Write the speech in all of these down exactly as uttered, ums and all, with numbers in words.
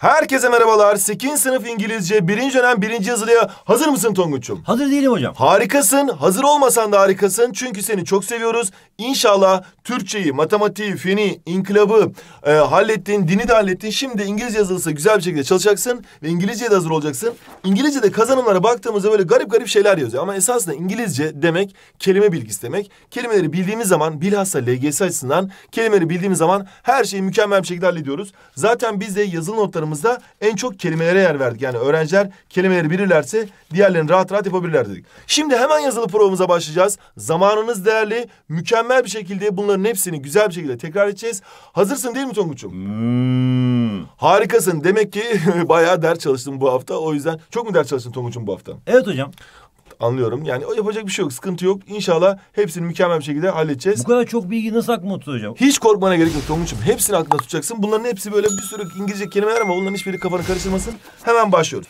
Herkese merhabalar. sekizinci sınıf İngilizce birinci dönem birinci yazılıya hazır mısın Tonguç'um? Hazır değilim hocam. Harikasın. Hazır olmasan da harikasın. Çünkü seni çok seviyoruz. İnşallah Türkçeyi, matematiği, feni, inkılabı e, hallettin, dini de hallettin. Şimdi İngilizce yazılısı güzel bir şekilde çalışacaksın ve İngilizceye de hazır olacaksın. İngilizce'de kazanımlara baktığımızda böyle garip garip şeyler yazıyor. Ama esasında İngilizce demek kelime bilgisi demek. Kelimeleri bildiğimiz zaman bilhassa L G S açısından kelimeleri bildiğimiz zaman her şeyi mükemmel bir şekilde hallediyoruz. Zaten biz de yazılı notlarımız en çok kelimelere yer verdik. Yani öğrenciler kelimeleri bilirlerse diğerlerini rahat rahat yapabilirler dedik. Şimdi hemen yazılı provamıza başlayacağız. Zamanınız değerli. Mükemmel bir şekilde bunların hepsini güzel bir şekilde tekrar edeceğiz. Hazırsın değil mi Tonguç'um? Hmm. Harikasın. Demek ki bayağı ders çalıştım bu hafta. O yüzden çok mu ders çalıştın Tonguç'um bu hafta? Evet hocam. Anlıyorum. Yani o yapacak bir şey yok. Sıkıntı yok. İnşallah hepsini mükemmel bir şekilde halledeceğiz. Bu kadar çok bilgi nasıl aklıma oturdu hocam? Hiç korkmana gerek yok Tonguç'um. Hepsini aklında tutacaksın. Bunların hepsi böyle bir sürü İngilizce kelimeler ama bunların hiçbiri kafanı karıştırmasın. Hemen başlıyoruz.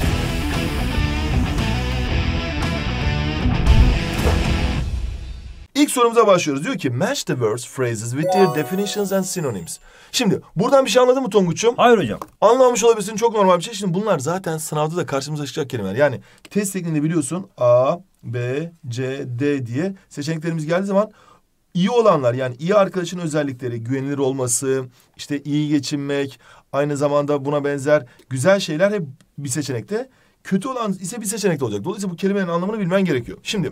İlk sorumuza başlıyoruz. Diyor ki match the words, phrases with their definitions and synonyms. Şimdi buradan bir şey anladın mı Tonguç'um? Hayır hocam. Anlamamış olabilirsin, çok normal bir şey. Şimdi bunlar zaten sınavda da karşımıza çıkacak kelimeler. Yani test tekniğinde biliyorsun A, B, C, D diye seçeneklerimiz geldiği zaman iyi olanlar, yani iyi arkadaşın özellikleri, güvenilir olması, işte iyi geçinmek, aynı zamanda buna benzer güzel şeyler hep bir seçenekte. Kötü olan ise bir seçenekte olacak. Dolayısıyla bu kelimenin anlamını bilmen gerekiyor. Şimdi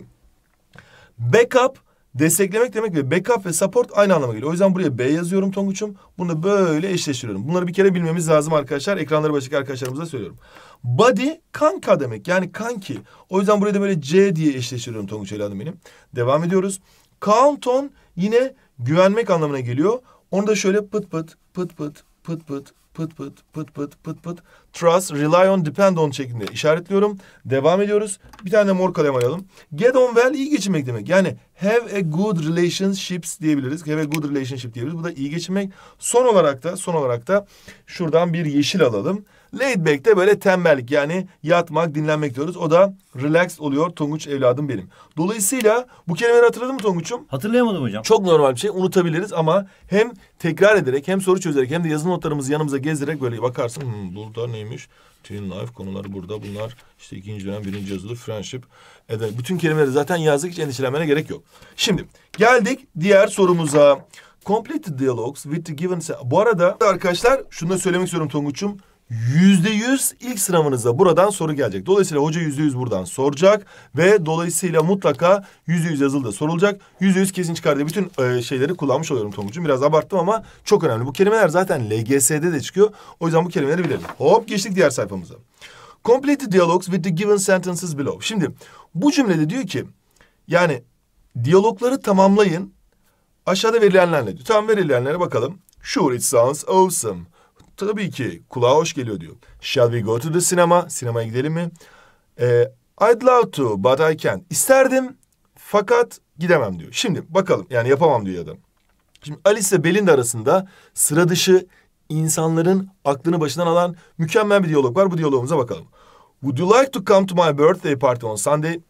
backup desteklemek demek ve backup ve support aynı anlama geliyor. O yüzden buraya B yazıyorum Tonguç'um. Bunu da böyle eşleştiriyorum. Bunları bir kere bilmemiz lazım arkadaşlar. Ekranları başındaki arkadaşlarımıza söylüyorum. Buddy kanka demek, yani kanki. O yüzden buraya da böyle C diye eşleştiriyorum Tonguç evladım benim. Devam ediyoruz. Count on yine güvenmek anlamına geliyor. Onu da şöyle pıt pıt pıt pıt pıt pıt pıt pıt pıt pıt pıt pıt trust, rely on, depend on şeklinde işaretliyorum. Devam ediyoruz. Bir tane de mor kalem alalım. Get on well iyi geçinmek demek. Yani have a good relationships diyebiliriz. Have a good relationship diyebiliriz. Bu da iyi geçinmek. Son olarak da son olarak da şuradan bir yeşil alalım. Laid back de böyle tembellik, yani yatmak, dinlenmek diyoruz. O da relaxed oluyor Tonguç evladım benim. Dolayısıyla bu kelimeleri hatırladın mı Tonguç'um? Hatırlayamadım hocam. Çok normal bir şey, unutabiliriz ama hem tekrar ederek hem soru çözerek hem de yazı notlarımızı yanımıza gezdirerek böyle bakarsın. Hmm, burada neymiş? Teen life konuları burada, bunlar işte ikinci dönem birinci yazılı friendship. Evet, bütün kelimeleri zaten yazdık, hiç endişelenmene gerek yok. Şimdi geldik diğer sorumuza. Complete the dialogues with the given... Bu arada arkadaşlar şunu da söylemek istiyorum Tonguç'um. Yüzde yüz ilk sınavınızda buradan soru gelecek. Dolayısıyla hoca yüzde yüz buradan soracak ve dolayısıyla mutlaka yüzde yüz yazılı da sorulacak. Yüzde yüz kesin çıkar diye bütün e, şeyleri kullanmış oluyorum Tonguç'um. Biraz abarttım ama çok önemli. Bu kelimeler zaten L G S'de de çıkıyor. O yüzden bu kelimeleri bilelim. Hop geçtik diğer sayfamıza. Complete the dialogues with the given sentences below. Şimdi bu cümlede diyor ki yani diyalogları tamamlayın aşağıda verilenlerle diyor. Tamam, verilenlere bakalım. Sure it sounds awesome. Tabii ki kulağa hoş geliyor diyor. Shall we go to the cinema? Sinemaya gidelim mi? Ee, I'd love to but I can't. İsterdim fakat gidemem diyor. Şimdi bakalım, yani yapamam diyor adam. Şimdi Alice ile Belinda arasında sıra dışı insanların aklını başından alan mükemmel bir diyalog var. Bu diyalogumuza bakalım. Would you like to come to my birthday party on Sunday?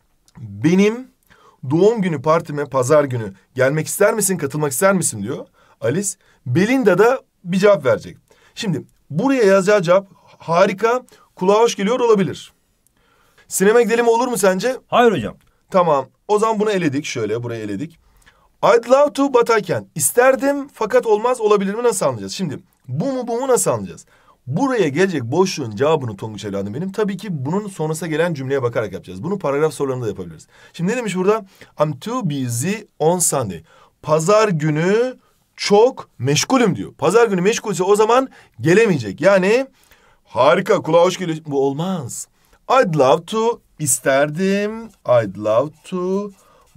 Benim doğum günü partime pazar günü gelmek ister misin, katılmak ister misin diyor Alice. Belinda da bir cevap verecek. Şimdi buraya yazacağı cevap harika, kulağa hoş geliyor olabilir. Sinema gidelim olur mu sence? Hayır hocam. Tamam, o zaman bunu eledik. Şöyle buraya eledik. I'd love to but I can't. İsterdim fakat olmaz, olabilir mi, nasıl anlayacağız? Şimdi bu mu bu mu nasıl anlayacağız? Buraya gelecek boşluğun cevabını Tonguç evladım benim tabii ki bunun sonrasına gelen cümleye bakarak yapacağız. Bunu paragraf sorularında da yapabiliriz. Şimdi ne demiş burada? I'm too busy on Sunday. Pazar günü çok meşgulüm diyor. Pazar günü meşgulse o zaman gelemeyecek. Yani harika, kulağa hoş geliyor. Bu olmaz. I'd love to, isterdim. I'd love to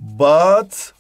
but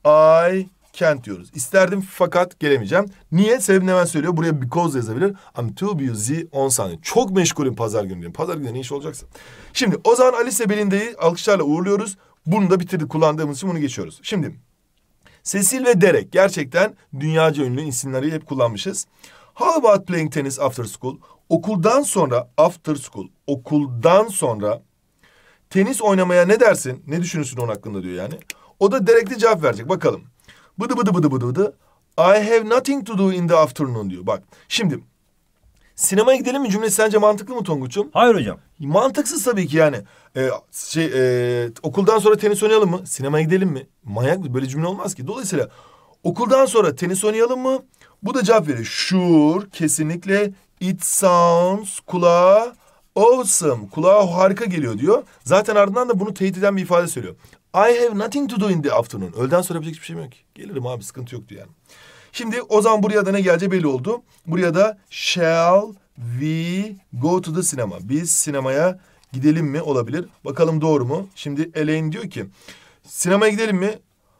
I can't diyoruz. İsterdim fakat gelemeyeceğim. Niye? Sebebini hemen söylüyor. Buraya because yazabilir. I'm too busy on Sunday. Çok meşgulüm pazar günü diyorum. Pazar günü ne iş olacaksa. Şimdi o zaman Alice Belinda'yı alkışlarla uğurluyoruz. Bunu da bitirdik. Kullandığımız için bunu geçiyoruz. Şimdi Cecil ve Derek gerçekten dünyaca ünlü isimleri hep kullanmışız. How about playing tennis after school? Okuldan sonra, after school, okuldan sonra tenis oynamaya ne dersin? Ne düşünürsün onun hakkında diyor yani. O da Derek'te cevap verecek. Bakalım. Bıdı bıdı bıdı bıdı bıdı. I have nothing to do in the afternoon diyor. Bak şimdi Sinemaya gidelim mi cümlesi sence mantıklı mı Tonguç'um? Hayır hocam. Mantıksız tabii ki yani. Ee, şey e, okuldan sonra tenis oynayalım mı? Sinemaya gidelim mi? Manyak mı? Böyle cümle olmaz ki. Dolayısıyla okuldan sonra tenis oynayalım mı? Bu da cevap veriyor. Sure, kesinlikle. It sounds, kulağa awesome. Kulağa harika geliyor diyor. Zaten ardından da bunu teyit eden bir ifade söylüyor. I have nothing to do in the afternoon. Öğleden sonra yapacak hiçbir şeyim yok ki. Gelirim abi, sıkıntı yoktu yani. Şimdi o zaman buraya da ne geleceği belli oldu. Buraya da shall we go to the cinema? Biz sinemaya gidelim mi olabilir. Bakalım doğru mu? Şimdi Elaine diyor ki sinemaya gidelim mi?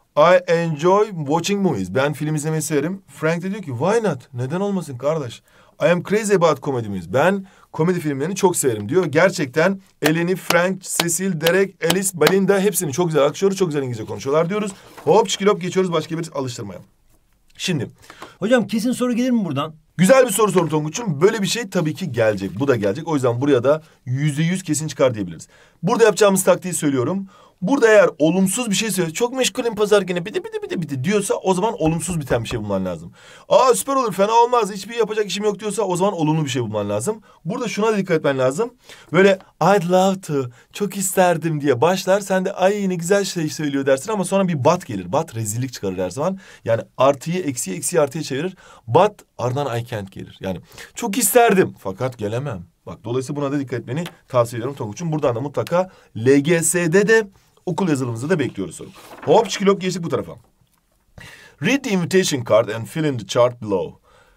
I enjoy watching movies. Ben film izlemeyi severim. Frank de diyor ki why not? Neden olmasın kardeş? I am crazy about comedy movies. Ben komedi filmlerini çok severim diyor. Gerçekten Eleni, Frank, Cecil, Derek, Alice, Belinda hepsini çok güzel akışıyoruz. Çok güzel İngilizce konuşuyorlar diyoruz. Hop çıkılop geçiyoruz başka bir alıştırmaya. Şimdi. Hocam kesin soru gelir mi buradan? Güzel bir soru sordu Tonguç'um. Böyle bir şey tabii ki gelecek. Bu da gelecek. O yüzden buraya da yüzde yüz kesin çıkar diyebiliriz. Burada yapacağımız taktiği söylüyorum. Burada eğer olumsuz bir şey söylüyor. Çok meşgulüm pazar günü bidi bidi bidi bidi diyorsa o zaman olumsuz biten bir şey bulman lazım. Aa süper olur, fena olmaz, hiçbir yapacak işim yok diyorsa o zaman olumlu bir şey bulman lazım. Burada şuna da dikkat etmen lazım. Böyle I'd love to, çok isterdim diye başlar. Sen de ay ne güzel şey söylüyor dersin ama sonra bir but gelir. But rezillik çıkarır her zaman. Yani artıyı eksiye, eksiği artıya çevirir. But ardından I can't gelir. Yani çok isterdim fakat gelemem. Bak dolayısıyla buna da dikkat etmeni tavsiye ediyorum Tonguç'um. Buradan da mutlaka L G S'de de okul yazılımımızda da bekliyoruz soru. Hop çıkılop geçtik bu tarafa. Read the invitation card and fill in the chart below.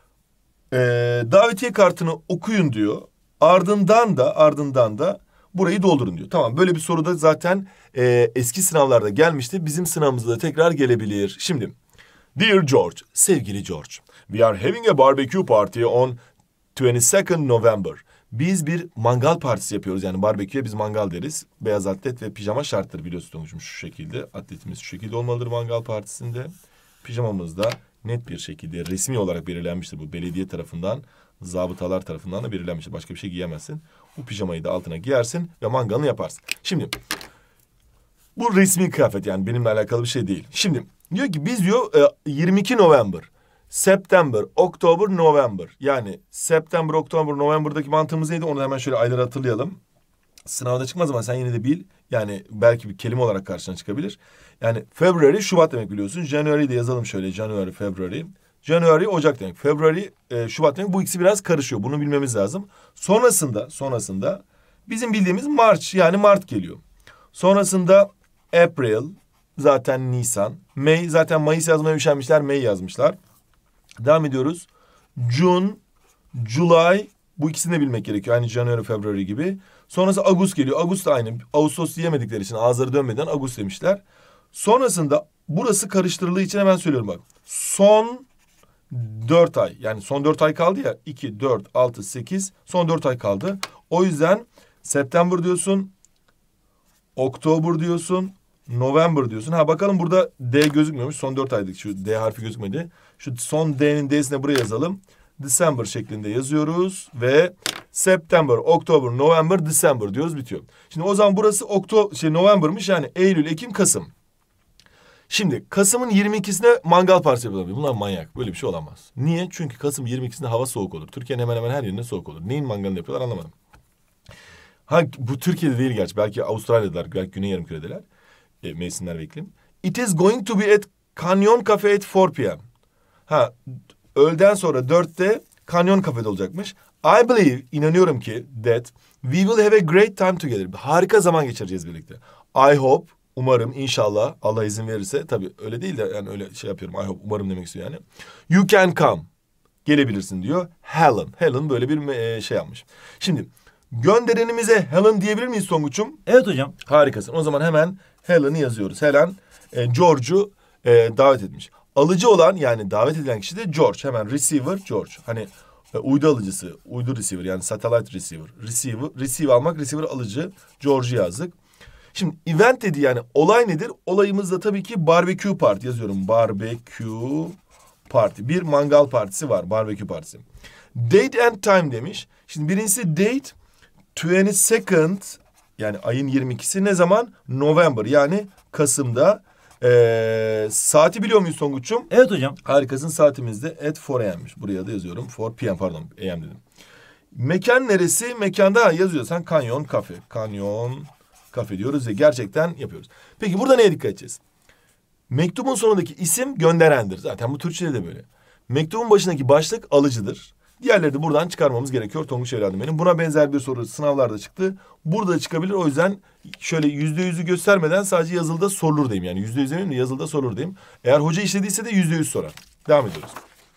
Ee, davetiye kartını okuyun diyor. Ardından da ardından da burayı doldurun diyor. Tamam, böyle bir soru da zaten e, eski sınavlarda gelmişti. Bizim sınavımızda da tekrar gelebilir. Şimdi Dear George, sevgili George. We are having a barbecue party on twenty-second November. Biz bir mangal partisi yapıyoruz. Yani barbeküye biz mangal deriz. Beyaz atlet ve pijama şarttır biliyorsun Tonguç'um, şu şekilde. Atletimiz şu şekilde olmalıdır mangal partisinde. Pijamamız da net bir şekilde resmi olarak belirlenmiştir. Bu belediye tarafından, zabıtalar tarafından da belirlenmiştir. Başka bir şey giyemezsin. Bu pijamayı da altına giyersin ve mangalını yaparsın. Şimdi bu resmi kıyafet, yani benimle alakalı bir şey değil. Şimdi diyor ki biz diyor yirmi iki November. September, October, November. Yani September, October, November'daki mantığımız neydi? Onu hemen şöyle ayları hatırlayalım. Sınavda çıkmaz ama sen yine de bil. Yani belki bir kelime olarak karşına çıkabilir. Yani February, Şubat demek biliyorsun. January de yazalım şöyle. January, February. January, Ocak demek. February, e, Şubat demek. Bu ikisi biraz karışıyor. Bunu bilmemiz lazım. Sonrasında, sonrasında bizim bildiğimiz March, yani Mart geliyor. Sonrasında April, zaten Nisan. May, zaten Mayıs yazmaya üşenmişler. May yazmışlar. Devam ediyoruz. June, July, bu ikisini de bilmek gerekiyor. Aynı January, February gibi. Sonrası Ağustos geliyor. Ağustos da aynı. Ağustos diyemedikleri için ağızları dönmeden Ağustos demişler. Sonrasında burası karıştırıldığı için hemen söylüyorum bak. Son dört ay. Yani son dört ay kaldı ya. iki, dört, altı, sekiz. Son dört ay kaldı. O yüzden September diyorsun. Oktober diyorsun. November diyorsun. Ha bakalım burada D gözükmüyormuş. Son dört aylık şu D harfi gözükmedi. Şu son D'nin D'sine buraya yazalım. December şeklinde yazıyoruz ve September, October, November, December diyoruz, bitiyor. Şimdi o zaman burası Okto şey November'mış, yani Eylül, Ekim, Kasım. Şimdi Kasım'ın yirmi ikisine mangal partisi yapılabilir. Bunlar manyak. Böyle bir şey olamaz. Niye? Çünkü Kasım yirmi ikisinde hava soğuk olur. Türkiye'nin hemen hemen her yerinde soğuk olur. Neyin mangalını yapıyorlar anlamadım. Ha bu Türkiye'de değil gerçi. Belki Avustralya'dalar, belki Güney Yarımküre'deler. E, mevsimler ve iklim. It is going to be at Canyon Cafe at four p m Ha öğleden sonra dörtte Canyon Cafe'de olacakmış. I believe, inanıyorum ki that we will have a great time together. Harika zaman geçireceğiz birlikte. I hope, umarım, inşallah, Allah izin verirse. Tabii öyle değil de yani öyle şey yapıyorum. I hope, umarım demek istiyor yani. You can come. Gelebilirsin diyor. Helen. Helen böyle bir e, şey yapmış. Şimdi gönderenimize Helen diyebilir miyiz Tonguç'um? Evet hocam. Harikasın. O zaman hemen Helen'i yazıyoruz. Helen e, George'u e, davet etmiş. Alıcı olan, yani davet edilen kişi de George. Hemen receiver George. Hani e, uydu alıcısı, uydu receiver, yani satellite receiver. Receiver, receive almak, receiver alıcı. George'u yazdık. Şimdi event dedi, yani olay nedir? Olayımız da tabii ki barbecue party yazıyorum. Barbecue party. Bir mangal partisi var, barbecue partisi. Date and time demiş. Şimdi birincisi date twenty-second, yani ayın yirmi ikisi ne zaman? November, yani Kasım'da. Ee, saati biliyor muyuz Tonguç'um? Evet hocam. Harikasın, saatimizde at four a m'miş. Buraya da yazıyorum. four p m pardon, a m dedim. Mekan neresi? Mekanda yazıyorsan kanyon kafe. Kanyon kafe diyoruz ve gerçekten yapıyoruz. Peki burada neye dikkat edeceğiz? Mektubun sonundaki isim gönderendir. Zaten bu Türkçe'de de böyle. Mektubun başındaki başlık alıcıdır. Diğerleri de buradan çıkarmamız gerekiyor Tonguç evladım benim. Buna benzer bir soru sınavlarda çıktı. Burada da çıkabilir. O yüzden şöyle yüzde yüzü göstermeden sadece yazılıda sorulur diyeyim. Yani yüzde yüz demeyeyim de yazılıda sorulur diyeyim. Eğer hoca işlediyse de yüzde yüz sorar. Devam ediyoruz.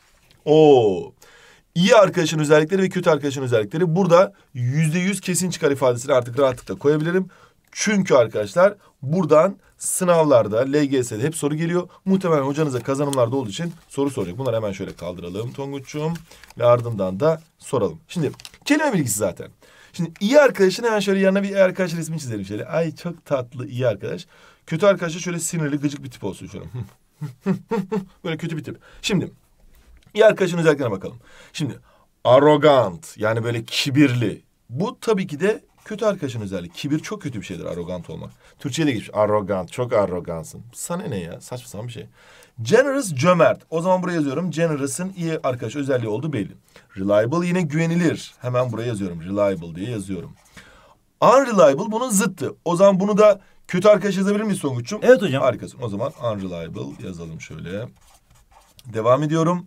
Oo. İyi arkadaşın özellikleri ve kötü arkadaşın özellikleri. Burada yüzde yüz kesin çıkar ifadesini artık rahatlıkla koyabilirim. Çünkü arkadaşlar buradan sınavlarda, L G S'de hep soru geliyor. Muhtemelen hocanıza kazanımlarda olduğu için soru soracak. Bunları hemen şöyle kaldıralım Tonguç'um. Ve ardından da soralım. Şimdi kelime bilgisi zaten. Şimdi iyi arkadaşın hemen şöyle yanına bir iyi arkadaş resmi çizelim şöyle. Ay çok tatlı iyi arkadaş. Kötü arkadaş da şöyle sinirli gıcık bir tip olsun şöyle. Böyle kötü bir tip. Şimdi iyi arkadaşın özelliklerine bakalım. Şimdi arrogant yani böyle kibirli. Bu tabii ki de kötü arkadaşın özelliği. Kibir çok kötü bir şeydir, arrogant olmak. Türkçe'ye de geçmiş. Arrogant, çok arrogansın. Sana ne ya? Saçma sapan bir şey. Generous, cömert. O zaman buraya yazıyorum. Generous'ın iyi arkadaş özelliği olduğu belli. Reliable yine güvenilir. Hemen buraya yazıyorum. Reliable diye yazıyorum. Unreliable bunun zıttı. O zaman bunu da kötü arkadaş yazabilir miyiz Tonguç'um? Evet hocam. Harikasın. O zaman unreliable yazalım şöyle. Devam ediyorum.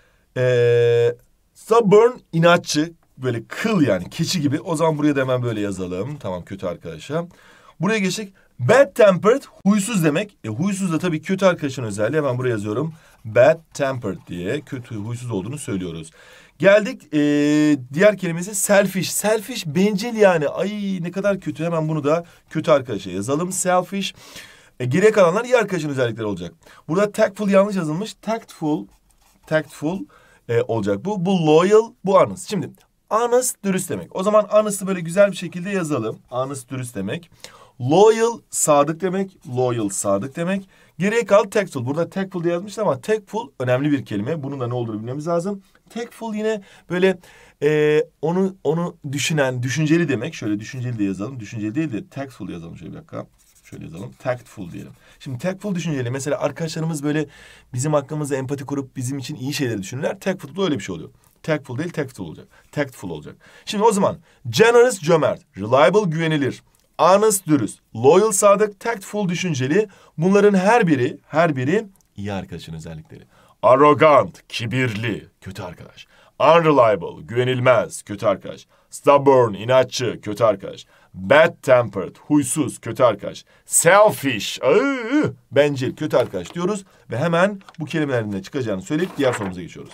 Ee, stubborn, inatçı. Böyle kıl yani keçi gibi. O zaman buraya da hemen böyle yazalım. Tamam kötü arkadaşa. Buraya geçtik. Bad tempered huysuz demek. E, huysuz da tabii kötü arkadaşın özelliği. Hemen buraya yazıyorum. Bad tempered diye kötü huysuz olduğunu söylüyoruz. Geldik e, diğer kelimesi selfish. Selfish bencil yani. Ay ne kadar kötü. Hemen bunu da kötü arkadaşa yazalım. Selfish. E, geriye kalanlar iyi arkadaşın özellikleri olacak. Burada tactful yanlış yazılmış. Tactful. Tactful e, olacak bu. Bu loyal, bu honest. Şimdi honest dürüst demek. O zaman honest'ı böyle güzel bir şekilde yazalım. Honest dürüst demek. Loyal sadık demek. Loyal sadık demek. Geriye kaldı tactful. Burada tactful diye yazmışlar ama tactful önemli bir kelime. Bunun da ne olduğunu bilmemiz lazım. Tactful yine böyle e, onu onu düşünen, düşünceli demek. Şöyle düşünceli de yazalım. Düşünceli değil de tactful yazalım şöyle bir dakika. Şöyle yazalım. Tactful diyelim. Şimdi tactful düşünceli. Mesela arkadaşlarımız böyle bizim hakkımızda empati kurup bizim için iyi şeyleri düşünürler. Tactful da öyle bir şey oluyor. Tactful değil, tactful olacak. Tactful olacak. Şimdi o zaman generous cömert, reliable güvenilir, honest dürüst, loyal sadık, tactful düşünceli. Bunların her biri, her biri iyi arkadaşın özellikleri. Arrogant, kibirli, kötü arkadaş. Unreliable, güvenilmez, kötü arkadaş. Stubborn, inatçı, kötü arkadaş. Bad tempered, huysuz, kötü arkadaş. Selfish, ıı, bencil, kötü arkadaş diyoruz. Ve hemen bu kelimelerin ne çıkacağını söyleyip diğer sorumuza geçiyoruz.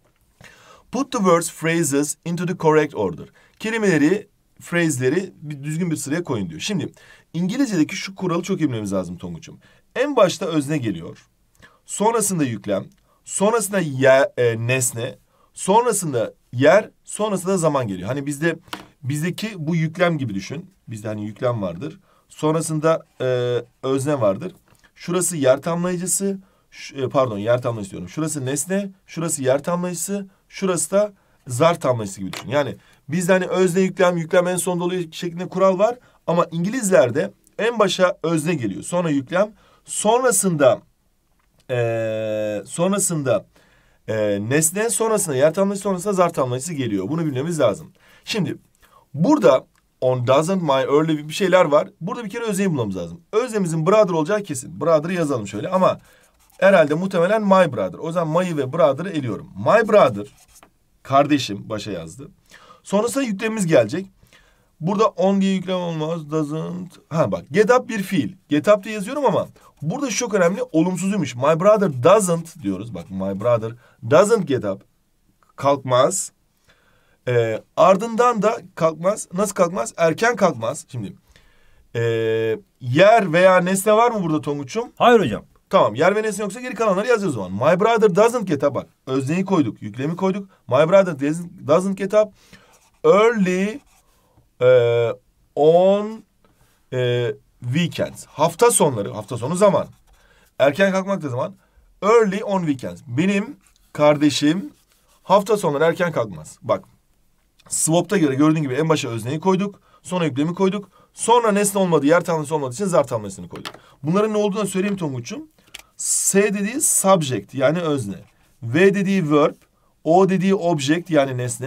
Put the words, phrases into the correct order. Kelimeleri, phrase'leri bir düzgün bir sıraya koyun diyor. Şimdi İngilizce'deki şu kuralı çok iyi bilmemiz lazım Tonguç'um. En başta özne geliyor. Sonrasında yüklem. Sonrasında yer, e, nesne. Sonrasında yer. Sonrasında zaman geliyor. Hani bizde bizdeki bu yüklem gibi düşün. Bizde hani yüklem vardır. Sonrasında e, özne vardır. Şurası yer tamlayıcısı. Şu, pardon yer tamlayıcısı diyorum. Şurası nesne. Şurası yer tamlayıcısı. Şurası da zarf tamlayıcısı gibi düşün. Yani bizde hani özne yüklem, yüklem en sonda oluyor şeklinde kural var. Ama İngilizlerde en başa özne geliyor. Sonra yüklem. Sonrasında ee, sonrasında e, nesne, sonrasında yer tamlayıcısı, sonrasında zarf tamlayıcısı geliyor. Bunu bilmemiz lazım. Şimdi burada on doesn't my öyle bir şeyler var. Burada bir kere özneyi bulmamız lazım. Öznemizin brother olacağı kesin. Brother'ı yazalım şöyle ama herhalde muhtemelen my brother. O zaman my'ı ve brother'ı eliyorum. My brother, kardeşim başa yazdı. Sonrasında yüklemimiz gelecek. Burada on diye yüklem olmaz. Doesn't. Ha bak get up bir fiil. Get up diye yazıyorum ama burada şu çok önemli. Olumsuzuymuş. My brother doesn't diyoruz. Bak my brother doesn't get up. Kalkmaz. Ee, ardından da kalkmaz. Nasıl kalkmaz? Erken kalkmaz. Şimdi ee, yer veya nesne var mı burada Tonguç'um? Hayır hocam. Tamam yer ve nesne yoksa geri kalanları yazıyoruz o zaman. My brother doesn't get up. Bak özneyi koyduk. Yüklemi koyduk. My brother doesn't get up. Early e, on e, weekends. Hafta sonları. Hafta sonu zaman. Erken kalkmak da zaman. Early on weekends. Benim kardeşim hafta sonları erken kalkmaz. Bak. Swap'ta göre gördüğün gibi en başa özneyi koyduk. Sonra yüklemi koyduk. Sonra nesne olmadı, yer tamlaması olmadığı için zarf tamlasını koyduk. Bunların ne olduğunu söyleyeyim Tonguç'um. S dediği subject yani özne. V dediği verb. O dediği object yani nesne.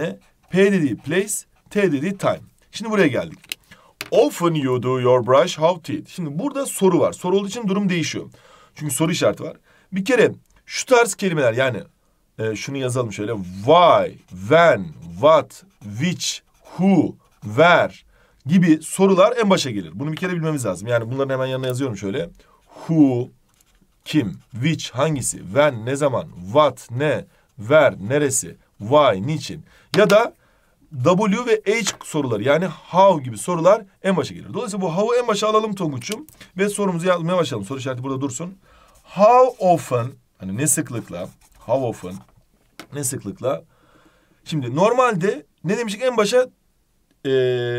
P dediği place, T dediği time. Şimdi buraya geldik. Often you do your brush how teeth. Şimdi burada soru var. Soru olduğu için durum değişiyor. Çünkü soru işareti var. Bir kere şu tarz kelimeler yani e, şunu yazalım şöyle. Why, when, what, which, who, where gibi sorular en başa gelir. Bunu bir kere bilmemiz lazım. Yani bunların hemen yanına yazıyorum şöyle. Who, kim, which, hangisi, when, ne zaman, what, ne, where, neresi, why, niçin. Ya da W ve H soruları yani how gibi sorular en başa gelir. Dolayısıyla bu how'u en başa alalım Tonguç'um ve sorumuzu yazmaya başlayalım. Soru işareti burada dursun. How often, hani ne sıklıkla, how often, ne sıklıkla. Şimdi normalde ne demiştik en başa ee,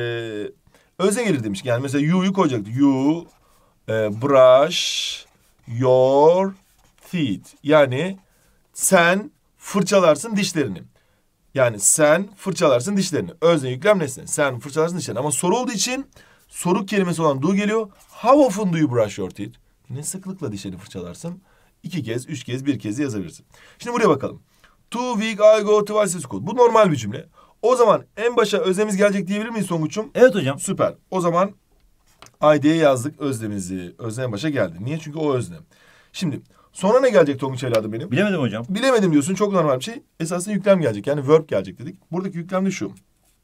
özne gelir demiştik. Yani mesela you'yu koyacaktık. You e, brush your teeth. Yani sen fırçalarsın dişlerini. Yani sen fırçalarsın dişlerini. Özne, yüklem, nesne. Sen fırçalarsın dişlerini. Ama soru olduğu için soru kelimesi olan do geliyor. How often do you brush your teeth? Ne sıklıkla dişlerini fırçalarsın? İki kez, üç kez, bir kez de yazabilirsin. Şimdi buraya bakalım. Two week I go twice to school. Bu normal bir cümle. O zaman en başa öznemiz gelecek diyebilir miyiz Tonguç'um? Evet hocam. Süper. O zaman I diye yazdık öznemizi. Özne en başa geldi. Niye? Çünkü o özne. Şimdi sonra ne gelecek Tonguç evladım benim? Bilemedim hocam. Bilemedim diyorsun. Çok normal bir şey. Esasında yüklem gelecek. Yani verb gelecek dedik. Buradaki yüklem de şu.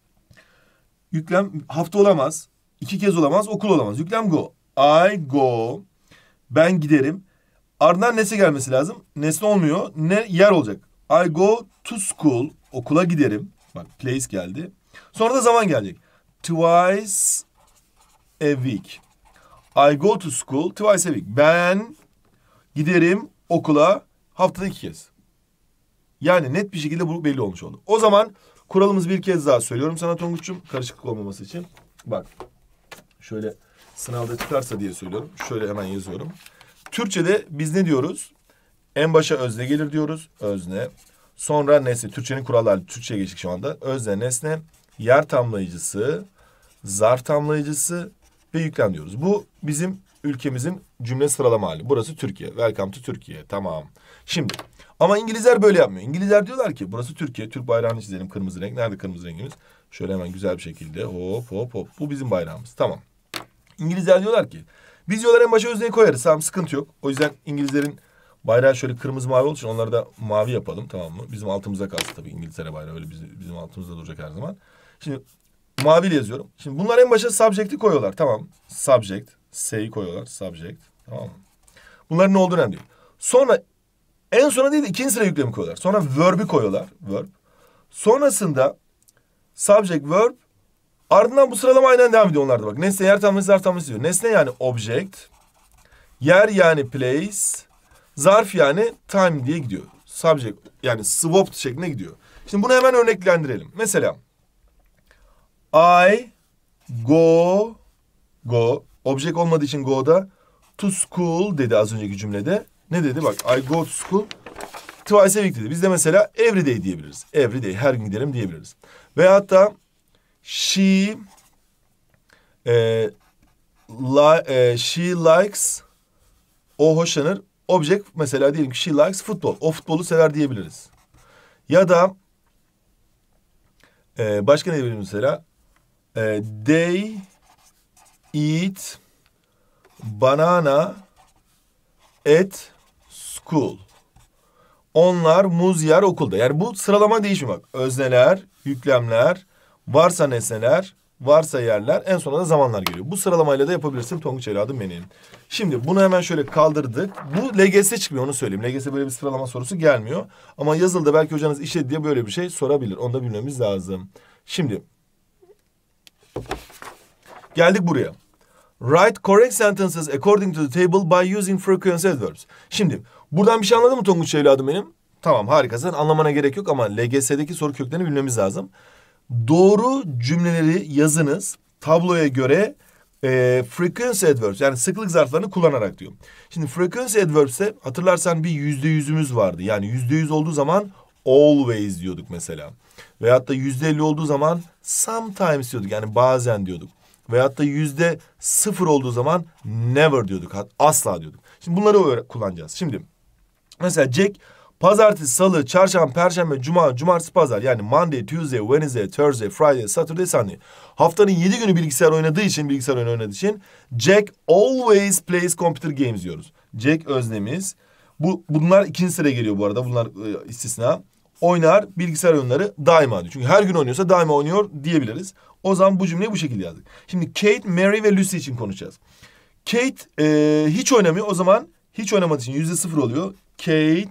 Yüklem hafta olamaz. iki kez olamaz. Okul olamaz. Yüklem go. I go. Ben giderim. Ardından nesne gelmesi lazım. Nesne olmuyor. Ne yer olacak. I go to school. Okula giderim. Bak place geldi. Sonra da zaman gelecek. Twice a week. I go to school twice a week. Ben giderim okula haftada iki kez. Yani net bir şekilde bu belli olmuş oldu. O zaman kuralımızı bir kez daha söylüyorum sana Tonguç'um. Karışıklık olmaması için. Bak şöyle sınavda çıkarsa diye söylüyorum. Şöyle hemen yazıyorum. Türkçe'de biz ne diyoruz? En başa özne gelir diyoruz. Özne. Sonra nesne. Türkçenin kuralları. Türkçe'ye geçtik şu anda. Özne, nesne, yer tamlayıcısı, zarf tamlayıcısı ve yüklem diyoruz. Bu bizim ülkemizin cümle sıralama hali. Burası Türkiye. Welcome to Türkiye. Tamam. Şimdi ama İngilizler böyle yapmıyor. İngilizler diyorlar ki burası Türkiye. Türk bayrağını çizelim kırmızı renk. Nerede kırmızı rengimiz? Şöyle hemen güzel bir şekilde hop hop hop. Bu bizim bayrağımız. Tamam. İngilizler diyorlar ki biz diyorlar en başa özneyi koyarız. Tamam sıkıntı yok. O yüzden İngilizlerin bayrağı şöyle kırmızı mavi olduğu için onları da mavi yapalım, tamam mı? Bizim altımıza kalsın tabii İngiltere bayrağı öyle bizim, bizim altımızda duracak her zaman. Şimdi maviyle yazıyorum. Şimdi bunlar en başa subject'i koyuyorlar. Tamam. Subject. S'yi koyuyorlar. Subject. Tamam mı? Bunların ne olduğu önemli değil. Sonra en sona değil de ikinci sıra yüklemi koyuyorlar. Sonra verb'i koyuyorlar. Verb. Sonrasında subject, verb. Ardından bu sıralama aynen devam ediyor onlarda bak. Nesne, yer tamlaması, zarf tamlaması diyor. Nesne yani object. Yer yani place. Zarf yani time diye gidiyor. Subject yani swapped şeklinde gidiyor. Şimdi bunu hemen örneklendirelim. Mesela I go go object olmadığı için go'da to school dedi az önceki cümlede. Ne dedi? Bak I go to school twice a week dedi. Biz de mesela every day diyebiliriz. Every day her gün giderim diyebiliriz. Veyahut da she e, li, e, she likes o hoşlanır. Object mesela diyelim ki she likes football. O futbolu sever diyebiliriz. Ya da e, başka ne diyebiliriz mesela? E, they eat banana at school. Onlar muz yer okulda. Yani bu sıralama değişmiyor bak. Özneler, yüklemler, varsa nesneler, varsa yerler, en sonunda da zamanlar geliyor. Bu sıralamayla da yapabilirsin Tonguç evladım benim. Şimdi bunu hemen şöyle kaldırdık. Bu L G S çıkmıyor onu söyleyeyim. L G S böyle bir sıralama sorusu gelmiyor. Ama yazılıda belki hocanız işledi diye böyle bir şey sorabilir. Onu da bilmemiz lazım. Şimdi geldik buraya. Write correct sentences according to the table by using frequency adverbs. Şimdi buradan bir şey anladın mı Tonguç evladım benim? Tamam harikasın, anlamana gerek yok ama L G S'deki soru köklerini bilmemiz lazım. Doğru cümleleri yazınız tabloya göre e, frequency adverbs yani sıklık zarflarını kullanarak diyor. Şimdi frequency adverbs'e hatırlarsan bir yüzde yüzümüz vardı. Yani yüzde yüz olduğu zaman always diyorduk mesela. Veyahut da yüzde elli olduğu zaman sometimes diyorduk yani bazen diyorduk. Veyahut da yüzde sıfır olduğu zaman never diyorduk asla diyorduk. Şimdi bunları kullanacağız. Şimdi mesela Jack Pazartesi, salı, çarşamba, perşembe, cuma, cumartesi, pazar. Yani Monday, Tuesday, Wednesday, Thursday, Friday, Saturday, Sunday. Haftanın yedi günü bilgisayar oynadığı için, bilgisayar oyunu oynadığı için Jack always plays computer games diyoruz. Jack öznemiz. Bu, bunlar ikinci sıraya geliyor bu arada. Bunlar e, istisna. Oynar bilgisayar oyunları daima diyor. Çünkü her gün oynuyorsa daima oynuyor diyebiliriz. O zaman bu cümleyi bu şekilde yazdık. Şimdi Kate, Mary ve Lucy için konuşacağız. Kate e, hiç oynamıyor. O zaman hiç oynamadığı için yüzde sıfır oluyor. Kate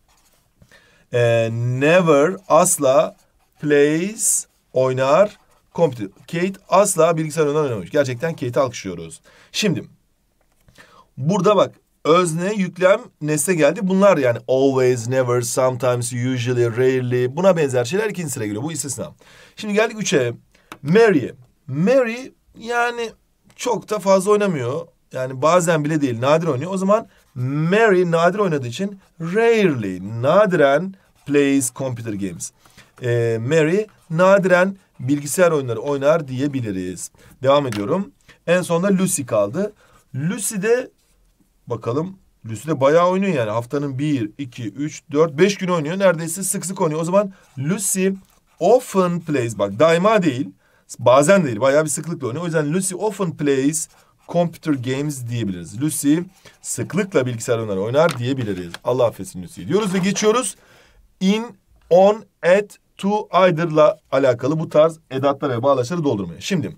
e, never, asla plays, oynar computer. Kate asla bilgisayar oyunları oynamamış. Gerçekten Kate'i alkışlıyoruz. Şimdi burada bak. Özne, yüklem, nesne geldi. Bunlar yani always, never, sometimes, usually, rarely. Buna benzer şeyler ikinci sıraya geliyor. Bu istisna. Şimdi geldik üçe. Mary'e. Mary yani çok da fazla oynamıyor. Yani bazen bile değil, nadir oynuyor. O zaman Mary nadir oynadığı için rarely, nadiren plays computer games. Ee, Mary nadiren bilgisayar oyunları oynar diyebiliriz. Devam ediyorum. En sonunda Lucy kaldı. Lucy'de bakalım. Lucy de bayağı oynuyor yani. Haftanın bir, iki, üç, dört, beş gün oynuyor. Neredeyse sık sık oynuyor. O zaman Lucy often plays. Bak daima değil. Bazen değil. Bayağı bir sıklıkla oynuyor. O yüzden Lucy often plays computer games diyebiliriz. Lucy sıklıkla bilgisayar oyunları oynar diyebiliriz. Allah affetsin Lucy diyoruz ve geçiyoruz. In, on, at, to, either'la alakalı bu tarz edatlar ve bağlaçları doldurmaya. Şimdi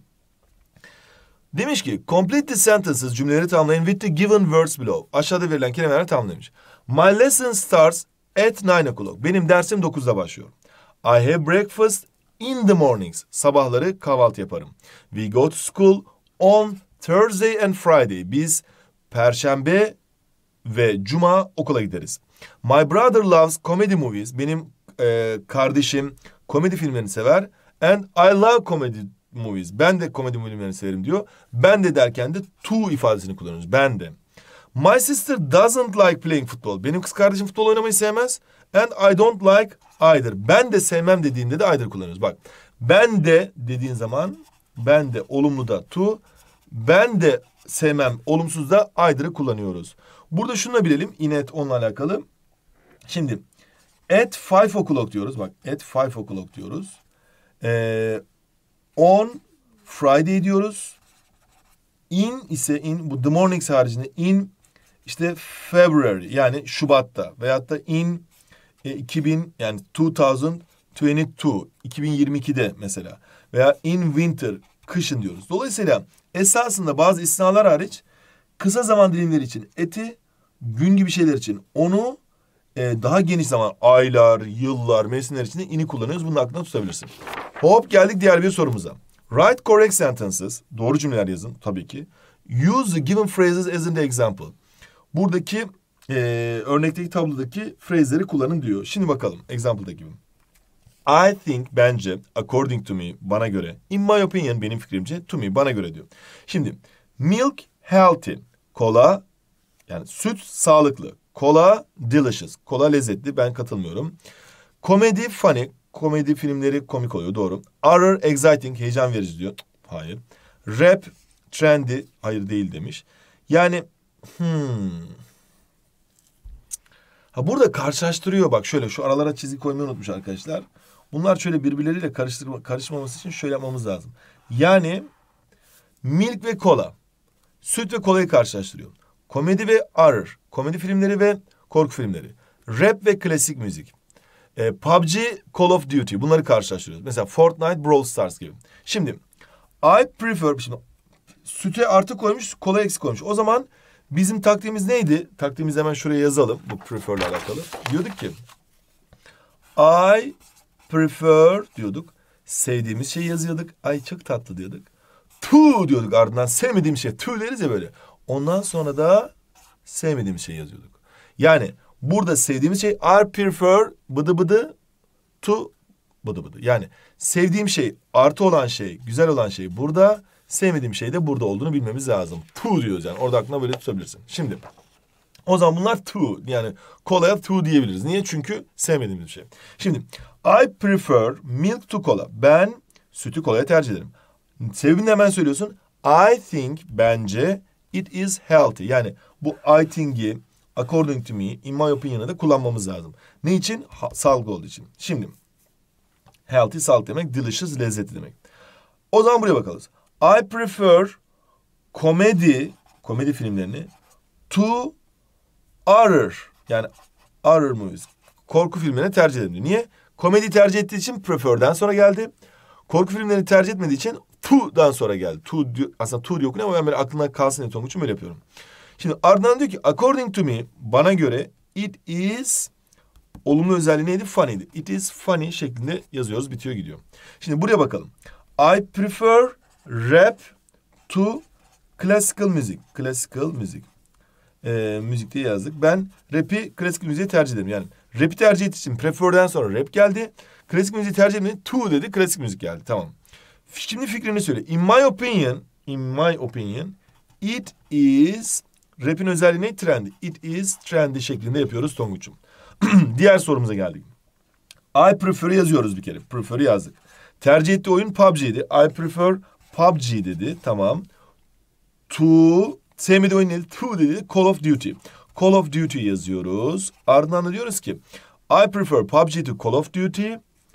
demiş ki complete the sentences, cümleleri tamamlayın with the given words below. Aşağıda verilen kelimeler tamamlamış. My lesson starts at nine o'clock. Benim dersim dokuzda başlıyor. I have breakfast in the mornings. Sabahları kahvaltı yaparım. We go to school on Thursday and Friday. Biz Perşembe ve Cuma okula gideriz. My brother loves comedy movies. Benim e, kardeşim komedi filmlerini sever. And I love comedy movies. Ben de komedi filmlerini severim diyor. Ben de derken de to ifadesini kullanıyoruz. Ben de. My sister doesn't like playing football. Benim kız kardeşim futbol oynamayı sevmez. And I don't like either. Ben de sevmem dediğinde de either kullanıyoruz. Bak ben de dediğin zaman ben de olumlu da to. Ben de sevmem olumsuz da either'ı kullanıyoruz. Burada şunu da bilelim. In at onunla alakalı. Şimdi at five o'clock diyoruz. Bak at five o'clock diyoruz. Eee On Friday diyoruz. In ise in bu the mornings haricinde in işte February yani Şubat'ta veyahut da in e, iki bin yani iki bin yirmi iki iki bin yirmi ikide mesela veya in winter kışın diyoruz. Dolayısıyla esasında bazı istisnalar hariç kısa zaman dilimleri için eti, gün gibi şeyler için onu, e, daha geniş zaman aylar, yıllar, mevsimler için de in'i kullanıyoruz. Bunu aklına tutabilirsin. Hop geldik diğer bir sorumuza. Write correct sentences. Doğru cümleler yazın tabii ki. Use the given phrases as an example. Buradaki e, örnekteki tablodaki phrase'leri kullanın diyor. Şimdi bakalım example'daki gibi. I think bence, according to me bana göre, in my opinion benim fikrimce, to me bana göre diyor. Şimdi milk healthy. Kola yani süt sağlıklı. Kola delicious. Kola lezzetli. Ben katılmıyorum. Comedy funny. Komedi filmleri komik oluyor. Doğru. Horror exciting. Heyecan verici diyor. Hayır. Rap trendy. Hayır değil demiş. Yani hmm. Ha burada karşılaştırıyor bak şöyle şu aralara çizgi koymayı unutmuş arkadaşlar. Bunlar şöyle birbirleriyle karıştırma, karışmaması için şöyle yapmamız lazım. Yani milk ve kola. Süt ve kolayı karşılaştırıyor. Komedi ve horror. Komedi filmleri ve korku filmleri. Rap ve klasik müzik. E, P U B G, Call of Duty. Bunları karşılaştırıyoruz. Mesela Fortnite, Brawl Stars gibi. Şimdi I prefer... Şimdi süte artı koymuş, kola eksik koymuş. O zaman bizim taktiğimiz neydi? Taktiğimizi hemen şuraya yazalım. Bu prefer ile alakalı. Diyorduk ki I prefer diyorduk. Sevdiğimiz şeyi yazıyorduk. Ay çok tatlı diyorduk. To diyorduk ardından sevmediğim şey. To deriz ya böyle. Ondan sonra da sevmediğimiz şeyi yazıyorduk. Yani burada sevdiğimiz şey I prefer bıdı bıdı to bıdı bıdı. Yani sevdiğim şey, artı olan şey, güzel olan şey burada. Sevmediğim şey de burada olduğunu bilmemiz lazım. To diyoruz yani. Orada aklına böyle tutabilirsin. Şimdi o zaman bunlar to. Yani kolaya to diyebiliriz. Niye? Çünkü sevmediğimiz bir şey. Şimdi I prefer milk to cola. Ben sütü kolaya tercih ederim. Sebebini hemen söylüyorsun. I think bence it is healthy. Yani bu I think'i according to me, in my opinion'ı da kullanmamız lazım. Ne için? Ha, sağlıklı olduğu için. Şimdi healthy, sağlıklı demek, delicious, lezzetli demek. O zaman buraya bakalım. I prefer komedi, komedi filmlerini to horror, yani horror movies, korku filmlerini tercih ederim. Niye? Komedi tercih ettiği için prefer'den sonra geldi. Korku filmlerini tercih etmediği için to'dan sonra geldi. To, aslında to diye okunuyor ama ben böyle aklına kalsın diye Tonguç'um böyle yapıyorum. Şimdi ardından diyor ki according to me, bana göre it is, olumlu özelliği neydi? Funny'di. It is funny şeklinde yazıyoruz, bitiyor gidiyor. Şimdi buraya bakalım. I prefer rap to classical music. Classical music. Ee, müzik diye yazdık. Ben rap'i klasik müziği tercih ederim. Yani rap'i tercih ettiği için prefer'den sonra rap geldi. Klasik müziği tercih etmedi. To dedi, klasik müzik geldi. Tamam. Şimdi fikrini söyle. In my opinion, in my opinion, it is, rap'in özelliği ne? Trendy. It is trendy şeklinde yapıyoruz Tonguç'um. Diğer sorumuza geldik. I prefer yazıyoruz bir kere. Prefer yazdık. Tercih ettiği oyun P U B G'ydi. I prefer P U B G dedi. Tamam. To, sevmediği oyun neydi? To dedi. Call of Duty. Call of Duty yazıyoruz. Ardından da diyoruz ki I prefer P U B G to Call of Duty.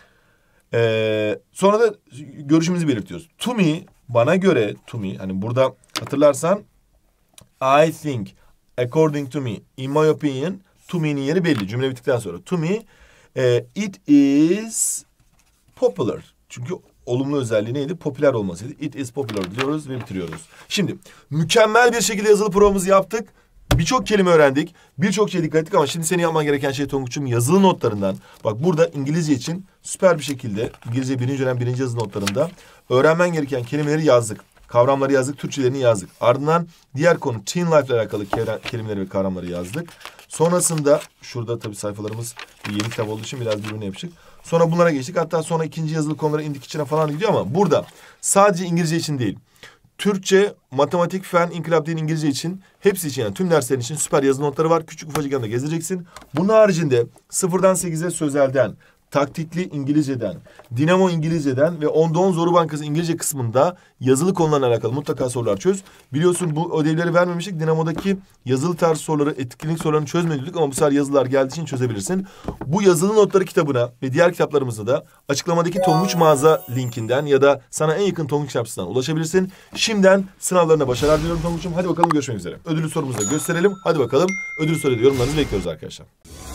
Ee, sonra da görüşümüzü belirtiyoruz. To me, bana göre, to me, hani burada hatırlarsan I think, according to me, in my opinion, to me'nin yeri belli. Cümle bittikten sonra to me, e, it is popular. Çünkü olumlu özelliği neydi? Popüler olmasıydı. It is popular diyoruz ve bitiriyoruz. Şimdi mükemmel bir şekilde yazılı provamızı yaptık. Birçok kelime öğrendik. Birçok şeye dikkat ettik ama şimdi senin yapman gereken şey Tonguç'um yazılı notlarından. Bak burada İngilizce için süper bir şekilde İngilizce birinci dönem birinci yazılı notlarında öğrenmen gereken kelimeleri yazdık. Kavramları yazdık, Türkçelerini yazdık. Ardından diğer konu teen life ile alakalı kelimeleri ve kavramları yazdık. Sonrasında şurada tabii sayfalarımız yeni kitap olduğu için biraz birbirine yapışık. Sonra bunlara geçtik. Hatta sonra ikinci yazılı konulara indik, içine falan gidiyor ama burada sadece İngilizce için değil. Türkçe, matematik, fen, inkılap, din, İngilizce için hepsi için yani tüm derslerin için süper yazılı notları var. Küçük ufacık yanında gezeceksin. Bunun haricinde sıfırdan sekize sözelden, taktikli İngilizceden, dinamo İngilizceden ve onda on Zoru Bankası İngilizce kısmında yazılı konularla alakalı mutlaka sorular çöz. Biliyorsun bu ödevleri vermemiştik. Dinamo'daki yazılı tarz soruları, etkinlik sorularını çözmedik ama bu sefer yazılar geldiği için çözebilirsin. Bu yazılı notları kitabına ve diğer kitaplarımızda da açıklamadaki Tonguç mağaza linkinden ya da sana en yakın Tonguç kitapçısından ulaşabilirsin. Şimdiden sınavlarına başarılar diliyorum Tonguç'um. Hadi bakalım görüşmek üzere. Ödüllü sorumuzu da gösterelim. Hadi bakalım ödül soru yorumlarınızı bekliyoruz arkadaşlar.